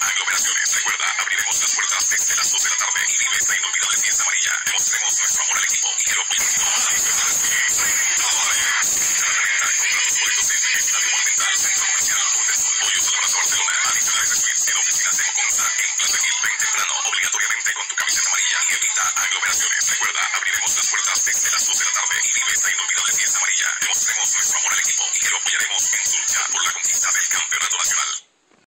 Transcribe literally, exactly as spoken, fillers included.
Aglomeraciones. Recuerda, abriremos las puertas desde las dos de la tarde y vive esa inolvidable fiesta amarilla. Demostremos nuestro amor al equipo y que lo apoyemos. Compra tus boletos en Estadio Monumental, Centro Comercial, Fundesol, Pollos del Abrazo Barcelona. Adicionales de suites en oficinas de Moconza, en Plaza Gil. Ven temprano, obligatoriamente con tu camiseta amarilla y evita aglomeraciones. Recuerda, abriremos las puertas desde las dos de la tarde y vive esa inolvidable fiesta amarilla. Demostremos nuestro amor al equipo y que lo apoyaremos en su lucha por la conquista del campeonato nacional.